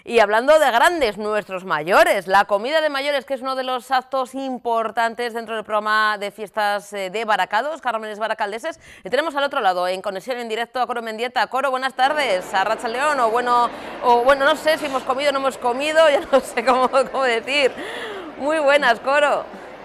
Y hablando de grandes, nuestros mayores, la comida de mayores, que es uno de los actos importantes dentro del programa de fiestas de Baracados, Cármenes Baracaldeses. Y tenemos al otro lado, en conexión en directo, a Coro Mendieta. Coro, buenas tardes. A Arratsaldeon, o bueno, no sé si hemos comido o no hemos comido, ya no sé cómo decir. Muy buenas, Coro.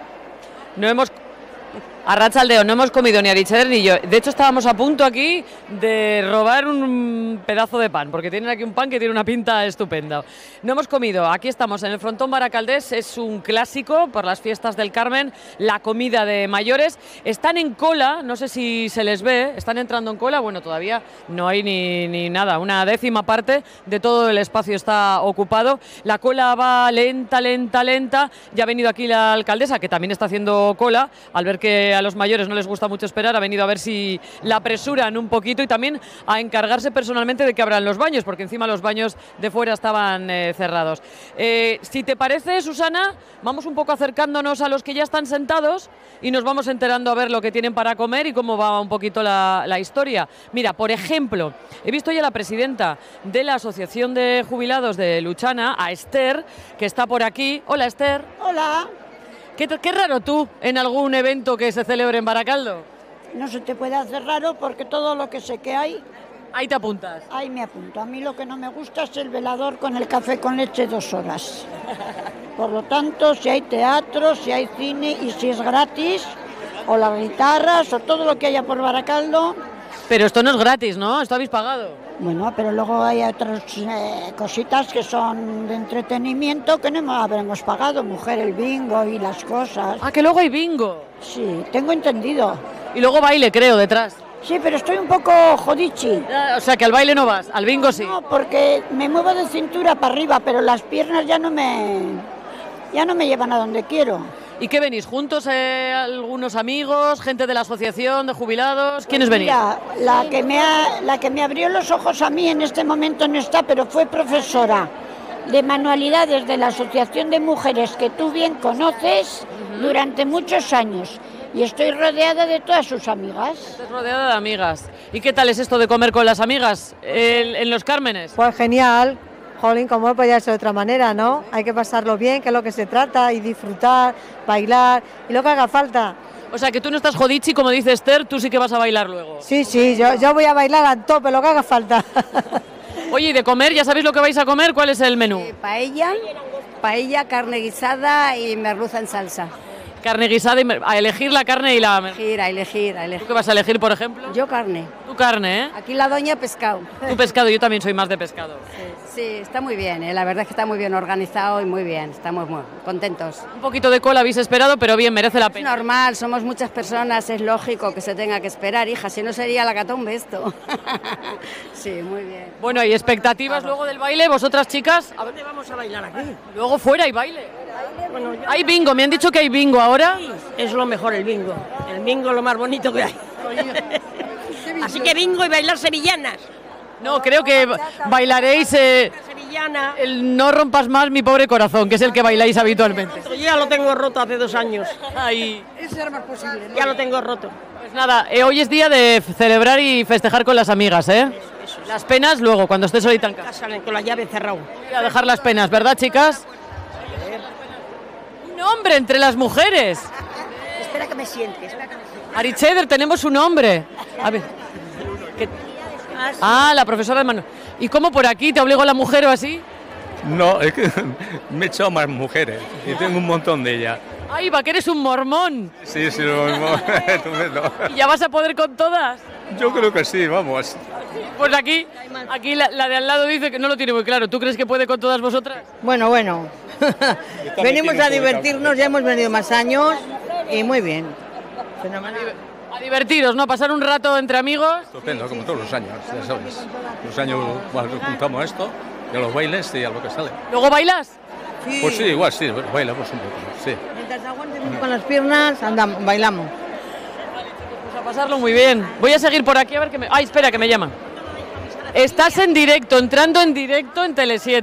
Arratsaldeon, no hemos comido ni Aritxeder ni yo. De hecho, estábamos a punto aquí de robar un pedazo de pan, porque tienen aquí un pan que tiene una pinta estupenda. No hemos comido, aquí estamos en el frontón baracaldés, es un clásico por las fiestas del Carmen, la comida de mayores. Están en cola, no sé si se les ve, están entrando en cola, bueno, todavía no hay ni nada, una décima parte de todo el espacio está ocupado. La cola va lenta, ya ha venido aquí la alcaldesa, que también está haciendo cola, al ver que a los mayores no les gusta mucho esperar, ha venido a ver si la apresuran un poquito y también a encargarse personalmente de que abran los baños, porque encima los baños de fuera estaban cerrados. Si te parece, Susana, vamos un poco acercándonos a los que ya están sentados y nos vamos enterando a ver lo que tienen para comer y cómo va un poquito la historia. Mira, por ejemplo, he visto ya a la presidenta de la Asociación de Jubilados de Luchana, a Esther, que está por aquí. Hola, Esther. Hola. Qué raro tú en algún evento que se celebre en Baracaldo. No se te puede hacer raro porque todo lo que sé que hay... Ahí te apuntas. Ahí me apunto. A mí lo que no me gusta es el velador con el café con leche 2 horas. Por lo tanto, si hay teatro, si hay cine y si es gratis, o las guitarras, o todo lo que haya por Baracaldo... Pero esto no es gratis, ¿no? Esto habéis pagado. Bueno, pero luego hay otras cositas que son de entretenimiento que no habremos pagado, mujer, el bingo y las cosas. Ah, que luego hay bingo. Sí, tengo entendido. Y luego baile, creo, detrás. Sí, pero estoy un poco jodichi. O sea, que al baile no vas, al bingo sí. No, porque me muevo de cintura para arriba, pero las piernas ya no me llevan a donde quiero. ¿Y qué venís? ¿Juntos algunos amigos, gente de la asociación de jubilados? ¿Quiénes venís? Mira, la que me abrió los ojos a mí en este momento no está, pero fue profesora de manualidades de la Asociación de Mujeres que tú bien conoces durante muchos años. Y estoy rodeada de todas sus amigas. Estás rodeada de amigas. ¿Y qué tal es esto de comer con las amigas en los Cármenes? Pues genial. Jolín, como podría ser de otra manera, ¿no? Hay que pasarlo bien, que es lo que se trata, y disfrutar, bailar, y lo que haga falta. O sea, que tú no estás jodichi, como dice Esther, tú sí que vas a bailar luego. Sí, yo voy a bailar a tope, lo que haga falta. Oye, ¿y de comer? ¿Ya sabéis lo que vais a comer? ¿Cuál es el menú? Paella, carne guisada y merluza en salsa. Carne guisada, a elegir la carne y la... A elegir. ¿Tú qué vas a elegir, por ejemplo? Yo carne. Tú carne, ¿eh? Aquí la doña pescado. Tú pescado, yo también soy más de pescado. Sí, está muy bien, la verdad es que está muy bien organizado y muy bien, estamos muy contentos. Un poquito de cola habéis esperado, pero bien, merece la pena. Es normal, somos muchas personas, es lógico que se tenga que esperar, hija, si no sería la catombe esto. Sí, muy bien. Bueno, ¿y expectativas luego del baile? ¿Vosotras, chicas? ¿A dónde vamos a bailar aquí? Luego fuera hay baile. Bueno, hay bingo, me han dicho que hay bingo ahora. Es lo mejor el bingo. El bingo es lo más bonito que hay. Así que bingo y bailar sevillanas. No, creo que bailaréis el No rompas más mi pobre corazón, que es el que bailáis habitualmente. Yo ya lo tengo roto hace 2 años. Ay. Eso era más posible, ¿no? Ya lo tengo roto. Pues nada, hoy es día de celebrar y festejar con las amigas, ¿eh? Eso. Las penas luego, cuando estés solita en casa. Salen con la llave cerrada. Voy a dejar las penas, ¿verdad, chicas? Un hombre entre las mujeres. Espera que me sientes. Aritxeder, tenemos un hombre. A ver. La profesora de Manuel. ¿Y cómo por aquí te obligó la mujer o así? No, es que me he echado más mujeres y tengo un montón de ellas. ¡Ay, va, que eres un mormón! Sí, lo mismo. ¿Y ya vas a poder con todas? Yo creo que sí, vamos. Pues aquí la de al lado dice que no lo tiene muy claro. ¿Tú crees que puede con todas vosotras? Bueno. Venimos a divertirnos, ya hemos venido más años y muy bien. Fenomenal. A divertiros, ¿no? Pasar un rato entre amigos. Estupendo, como todos los años, ya sabes. Los años juntamos esto, y a los bailes y a lo que sale. ¿Luego bailas? Sí. Pues sí, igual sí, bailamos un poco, sí. Mientras aguantemos con las piernas, bailamos. Vale, chicos, pues a pasarlo muy bien. Voy a seguir por aquí a ver que me... ¡Ay, espera, que me llaman! Estás en directo, entrando en directo en Tele7.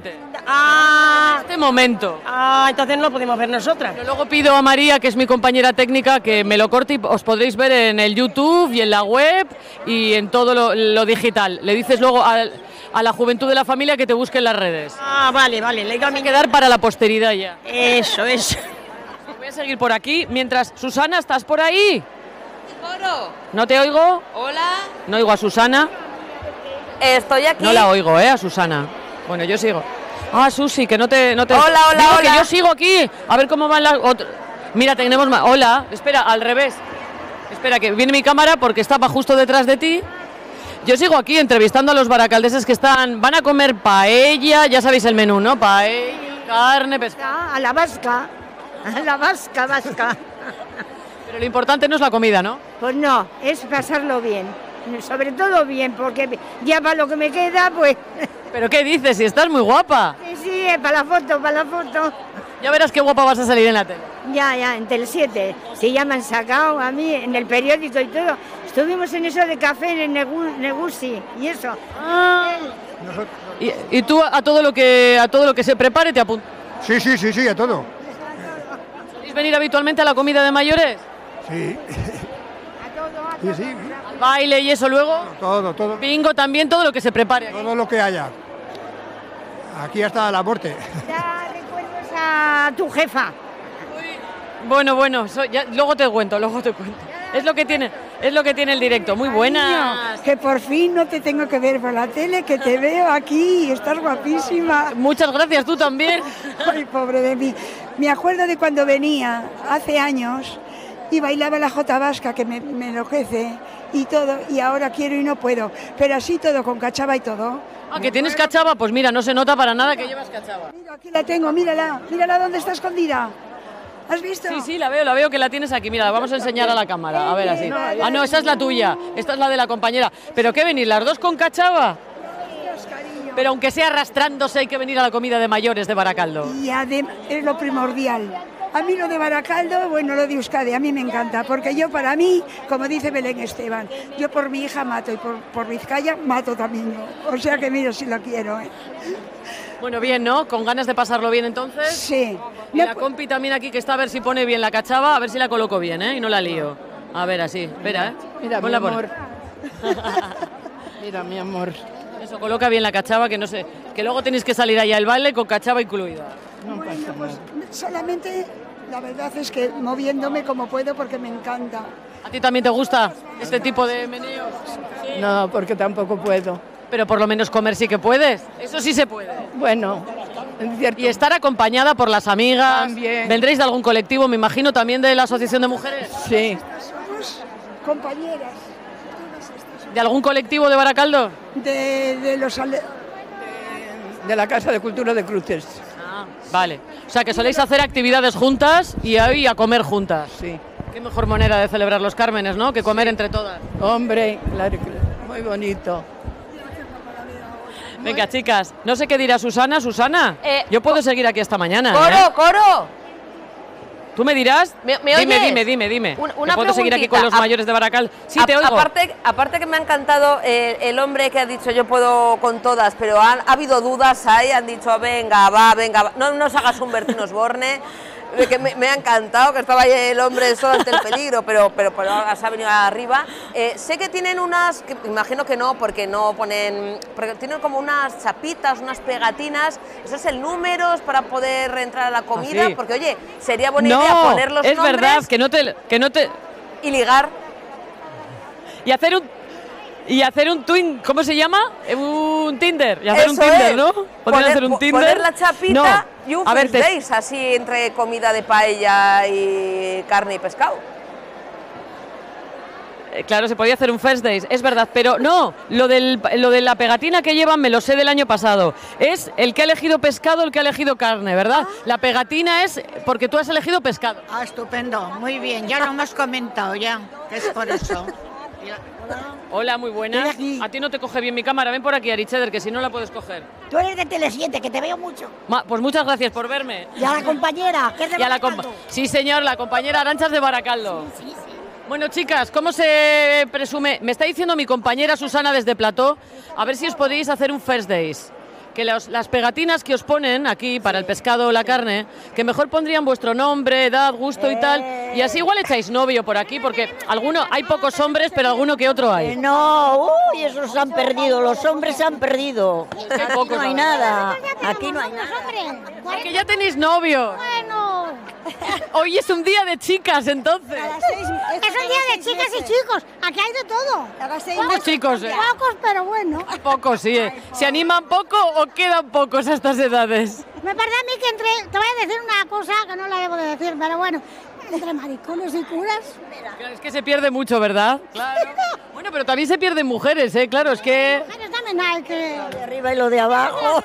Este momento. Entonces no podemos ver nosotras. Pero luego pido a María, que es mi compañera técnica, que me lo corte y os podréis ver en el YouTube y en la web y en todo lo digital. Le dices luego a la juventud de la familia que te busque en las redes. Vale, le digo a mi quedar para la posteridad ya. Eso. Voy a seguir por aquí, mientras... Susana, ¿estás por ahí? Coro. ¿No te oigo? Hola. No oigo a Susana. Estoy aquí. No la oigo, a Susana. Bueno, yo sigo. Susi, que no te... Hola. Digo que yo sigo aquí. A ver cómo van las... Mira, tenemos más... Hola. Espera, al revés. Espera, que viene mi cámara porque estaba justo detrás de ti. Yo sigo aquí entrevistando a los baracaldeses que van a comer paella, ya sabéis el menú, ¿no? Paella, carne, pescado. A la vasca. Vasca. Pero lo importante no es la comida, ¿no? Pues no, es pasarlo bien. Sobre todo bien, porque ya para lo que me queda, pues... ¿Pero qué dices? Si estás muy guapa. Sí, para la foto. Ya verás qué guapa vas a salir en la tele. Ya, en Tele7. Sí, ya me han sacado a mí en el periódico y todo. Estuvimos en eso de café en Negusi y eso. ¿Y tú a todo lo que se prepare te apuntas? Sí, a todo. ¿Soléis venir habitualmente a la comida de mayores? Sí. Sí. ¿Al baile y eso luego? Todo. Bingo también, todo lo que se prepare. Todo lo que haya. Aquí hasta la muerte. Ya recuerdas a tu jefa. Bueno, luego te cuento. Es lo que tiene el directo. Muy buena. Que por fin no te tengo que ver por la tele, que te veo aquí y estás guapísima. Muchas gracias, tú también. Ay, pobre de mí. Me acuerdo de cuando venía hace años y bailaba la jota vasca, que me enloquece y todo, y ahora quiero y no puedo, pero así todo, con cachava y todo. ¿Que tienes cachava? Pues mira, no se nota para nada que llevas cachava. Mira, aquí la tengo, mírala dónde está escondida. ¿Has visto? Sí, la veo que la tienes aquí. Mira, la vamos a enseñar a la cámara, a ver así. No, esa es la tuya, esta es la de la compañera. ¿Pero qué venir, las dos con cachava? Pero aunque sea arrastrándose hay que venir a la comida de mayores de Baracaldo. Y además es lo primordial. A mí lo de Baracaldo, lo de Euskadi, a mí me encanta, porque yo para mí, como dice Belén Esteban, yo por mi hija mato y por Vizcaya mato también yo. O sea que mira si la quiero. Bueno, bien, ¿no? ¿Con ganas de pasarlo bien entonces? Sí. Y la compi también aquí que está a ver si pone bien la cachava, a ver si la coloco bien, ¿eh? Y no la lío. A ver, así, espera, ¿eh? Mira, ponla mi amor. Mira, mi amor. Eso, coloca bien la cachava, que no sé, que luego tenéis que salir allá al baile con cachava incluida. Solamente la verdad es que moviéndome como puedo porque me encanta. ¿A ti también te gusta este tipo de meneos? Sí. No, porque tampoco puedo. Pero por lo menos comer sí que puedes. Eso sí se puede. Bueno, es cierto. Y estar acompañada por las amigas. También. ¿Vendréis de algún colectivo, me imagino, también de la Asociación de Mujeres? Sí. Somos compañeras. ¿De algún colectivo de Baracaldo? De la Casa de Cultura de Cruces. Vale. O sea, que soléis hacer actividades juntas y ahí a comer juntas. Sí. Qué mejor manera de celebrar los Cármenes, ¿no? Que comer entre todas. Hombre, claro, muy bonito. Venga, chicas, no sé qué dirá Susana. Susana, yo puedo seguir aquí hasta mañana. ¡Coro! ¿Tú me dirás? ¿Me oyes? Dime. Una ¿Puedo seguir aquí con los mayores de Baracaldo? Sí, te oigo. Aparte que me ha encantado el hombre que ha dicho yo puedo con todas, pero ha habido dudas ahí, han dicho venga, va, no nos hagas un Bertín Osborne, que me ha encantado, que estaba ahí el hombre solo ante el peligro, pero ahora se ha venido arriba. Sé que tienen unas, que imagino que no, porque no ponen, porque tienen como unas chapitas, unas pegatinas, ¿eso es el números para poder entrar a la comida? Sí. Porque oye, sería buena idea poner los nombres. No, es verdad, que no te... Y ligar. Y hacer un twin, ¿cómo se llama? Un Tinder. Y hacer Eso un Tinder, es. ¿no? Podrían hacer un Tinder. Poner la chapita y un first ver, days, así entre comida de paella y carne y pescado. Claro, se podía hacer un first days, es verdad, pero no, lo de la pegatina que llevan me lo sé del año pasado. Es el que ha elegido pescado, el que ha elegido carne, ¿verdad? La pegatina es porque tú has elegido pescado. Ah, estupendo, muy bien, ya lo hemos comentado ya, es por eso. Hola, muy buenas. A ti no te coge bien mi cámara, ven por aquí, Aricheder, que si no la puedes coger. Tú eres de Tele7, que te veo mucho. Pues muchas gracias por verme. Y a la compañera, que es de Baracaldo. Sí, señor, la compañera Aranchas de Baracaldo. Sí. Bueno, chicas, ¿cómo se presume? Me está diciendo mi compañera Susana desde Plató, a ver si os podéis hacer un first days. que las pegatinas que os ponen aquí para el pescado o la carne, que mejor pondrían vuestro nombre, edad, gusto y tal, y así igual echáis novio por aquí, porque hay pocos hombres, pero alguno que otro hay. No, uy, esos se han perdido, los hombres se han perdido. Aquí no hay nada, aquí no hay nada. Que ya tenéis novio. Bueno. Hoy es un día de chicas, entonces. Es un día de chicas y chicos. Aquí hay de todo. Pocos chicos, Pocos, pero bueno. Pocos, sí. ¿Se animan poco o quedan pocos a estas edades? Me parece a mí que te voy a decir una cosa que no la debo de decir, pero bueno, entre maricones y curas. Claro, es que se pierde mucho, ¿verdad? Claro. Bueno, pero también se pierden mujeres, ¿eh? Claro, es que... Mujeres también hay que... Lo de arriba y lo de abajo.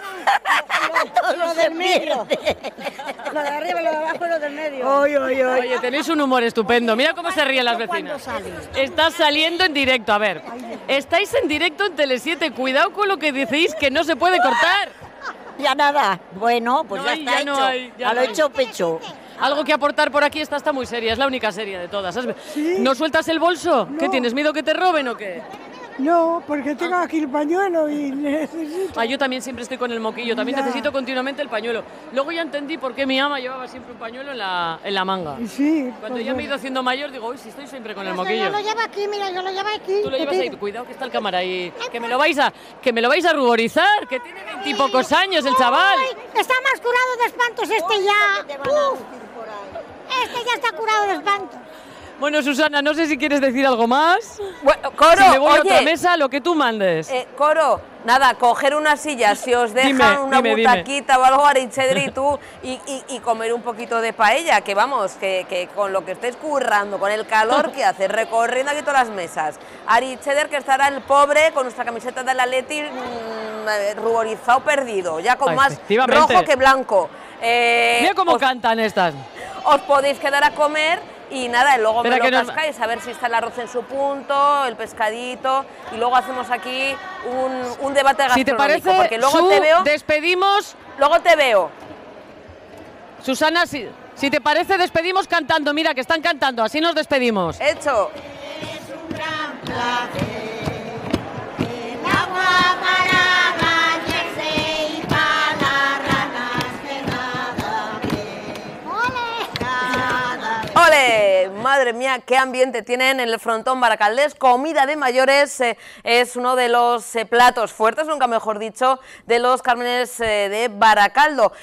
Lo del medio. Lo de arriba y lo de abajo y lo del medio. Oye, tenéis un humor estupendo. Mira cómo se ríen las vecinas. Estás saliendo en directo. A ver, estáis en directo en Tele7. Cuidado con lo que decís, que no se puede cortar. Ya nada. Bueno, pues No ya hay, está ya no hecho. hay, ya A lo no hay. hecho pecho. Algo que aportar por aquí, esta está muy seria, es la única seria de todas. ¿No sueltas el bolso? ¿Qué tienes, miedo que te roben o qué? No, porque tengo aquí el pañuelo y necesito... Yo también siempre estoy con el moquillo, también necesito continuamente el pañuelo. Luego ya entendí por qué mi ama llevaba siempre un pañuelo en la manga. Sí. Cuando ya me he ido haciendo mayor, digo, uy, si estoy siempre con el moquillo. Yo lo llevo aquí, mira, yo lo llevo aquí. Tú lo llevas ahí, cuidado que está el cámara ahí. Que me lo vais a ruborizar, que tiene 20 y pocos años el chaval. Ay, está más curado de espantos este ya. Este ya está curado de espantos. Bueno, Susana, no sé si quieres decir algo más. Bueno, Coro, si me voy a oye, otra mesa, lo que tú mandes. Coro, nada, coger una silla, si os dejan una butaquita o algo, Aritxeder y tú, y comer un poquito de paella, que vamos, que con lo que estéis currando, con el calor que hace, recorriendo aquí todas las mesas. Aritxeder, que estará el pobre con nuestra camiseta del Atleti ruborizado, perdido, ya con más rojo que blanco. Mira cómo cantan estas. Os podéis quedar a comer. Y nada, y luego Espera, me lo cascáis a ver si está el arroz en su punto, el pescadito, y luego hacemos aquí un debate gastronómico. Si te parece, porque luego te veo. Despedimos. Luego te veo. Susana, si te parece, despedimos cantando. Mira, que están cantando, así nos despedimos. Hecho. Eres un gran placer, el agua para bañarse y para las ranas que nada bien. ¡Ole! ¡Ole! Madre mía, qué ambiente tienen en el frontón baracaldés. Comida de mayores es uno de los platos fuertes, nunca mejor dicho, de los Cármenes de Baracaldo.